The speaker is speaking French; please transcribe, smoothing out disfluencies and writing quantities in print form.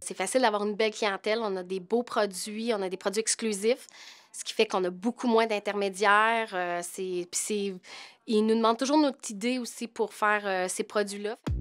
C'est facile d'avoir une belle clientèle, on a des beaux produits, on a des produits exclusifs, ce qui fait qu'on a beaucoup moins d'intermédiaires, ils nous demandent toujours notre idée aussi pour faire, ces produits-là.